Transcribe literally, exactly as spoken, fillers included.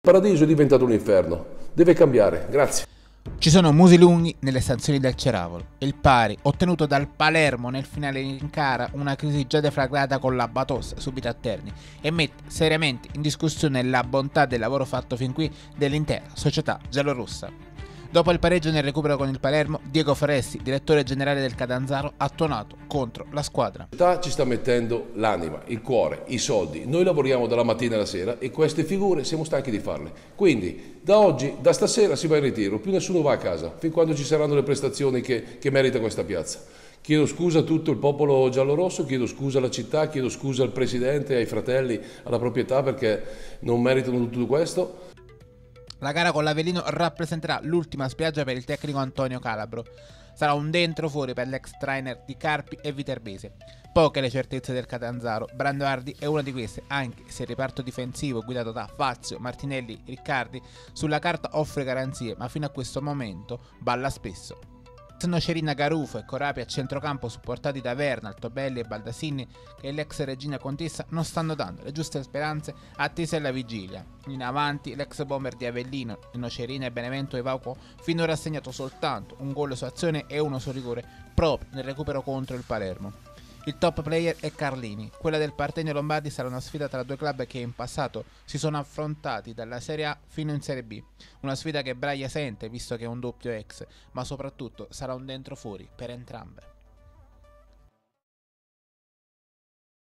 Il paradiso è diventato un inferno, deve cambiare, grazie. Ci sono musi lunghi nelle sanzioni del Ceravolo. Il pari, ottenuto dal Palermo nel finale incara una crisi già deflagrata con la batosta subita a Terni e mette seriamente in discussione la bontà del lavoro fatto fin qui dell'intera società giallorossa. Dopo il pareggio nel recupero con il Palermo, Diego Foresti, direttore generale del Catanzaro, ha tuonato contro la squadra. La società ci sta mettendo l'anima, il cuore, i soldi. Noi lavoriamo dalla mattina alla sera e queste figure siamo stanchi di farle. Quindi da oggi, da stasera si va in ritiro, più nessuno va a casa, fin quando ci saranno le prestazioni che, che merita questa piazza. Chiedo scusa a tutto il popolo giallorosso, chiedo scusa alla città, chiedo scusa al presidente, ai fratelli, alla proprietà perché non meritano tutto questo. La gara con l'Avellino rappresenterà l'ultima spiaggia per il tecnico Antonio Calabro. Sarà un dentro fuori per l'ex trainer di Carpi e Viterbese. Poche le certezze del Catanzaro, Brandoardi è una di queste, anche se il reparto difensivo guidato da Fazio, Martinelli, Riccardi sulla carta offre garanzie, ma fino a questo momento balla spesso. Nocerina, Garufo e Corapi a centrocampo supportati da Verna, Altobelli e Baldasini, che l'ex regina contessa non stanno dando le giuste speranze attese alla vigilia. In avanti l'ex bomber di Avellino, Nocerina e Benevento Evauco finora ha segnato soltanto un gol su azione e uno su rigore proprio nel recupero contro il Palermo. Il top player è Carlini. Quella del Partenio Lombardi sarà una sfida tra due club che in passato si sono affrontati dalla Serie A fino in Serie B. Una sfida che Braia sente visto che è un doppio ex, ma soprattutto sarà un dentro fuori per entrambe.